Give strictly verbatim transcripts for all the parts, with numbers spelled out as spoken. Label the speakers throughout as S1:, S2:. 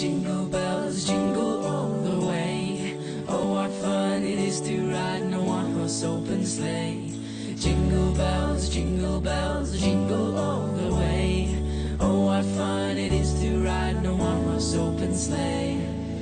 S1: jingle bells, jingle all the way. Oh, what fun it is to ride in a one-horse open sleigh. Jingle bells, jingle bells, jingle all the way. Oh, what fun it is to ride in a one-horse open sleigh.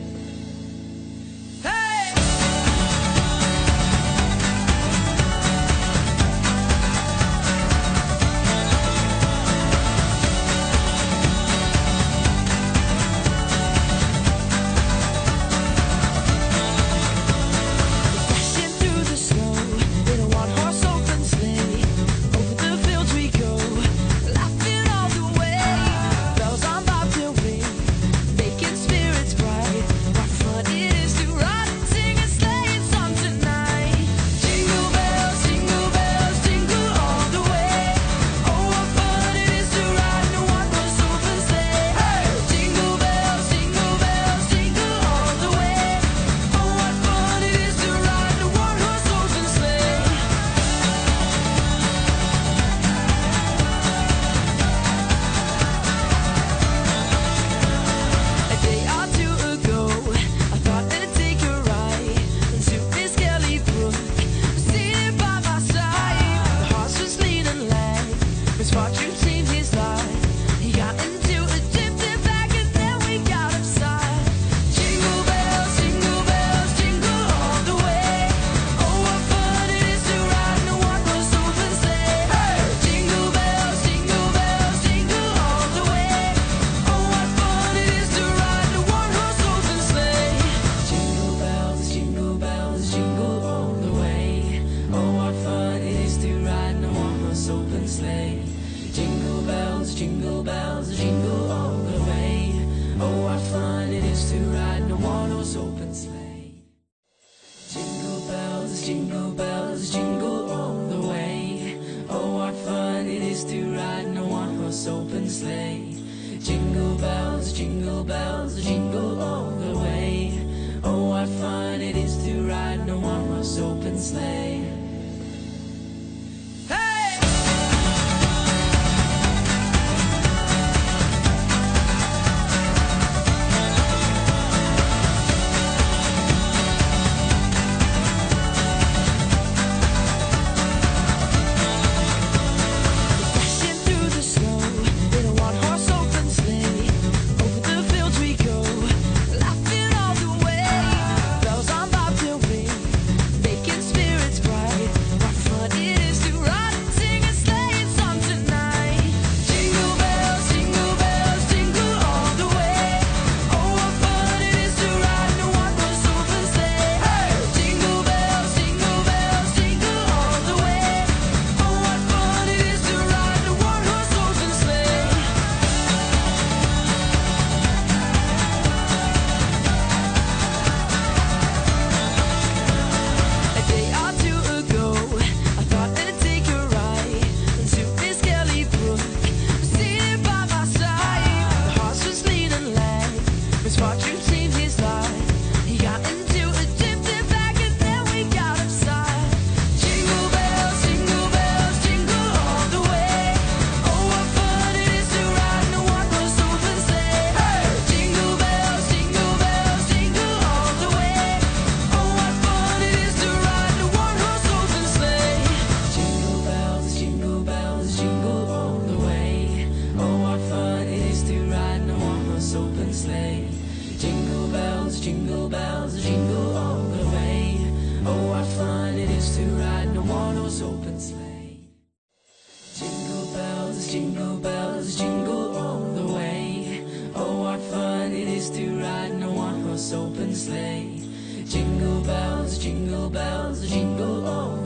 S1: Open sleigh. Jingle bells, jingle bells, jingle all the way. Oh, what fun it is to ride in a one-horse open sleigh. Jingle bells, jingle bells, jingle all the way. Oh, what fun it is to ride in a one-horse open sleigh. Jingle bells, jingle bells, jingle all the way. Oh, what fun it is to ride in a one-horse open sleigh. Open sleigh. Jingle bells, jingle bells, jingle all the way. Oh, what fun it is to ride in a one-horse open sleigh. Jingle bells, jingle bells, jingle all the way. Oh, what fun it is to ride in a one-horse open sleigh. Jingle bells, jingle bells, jingle all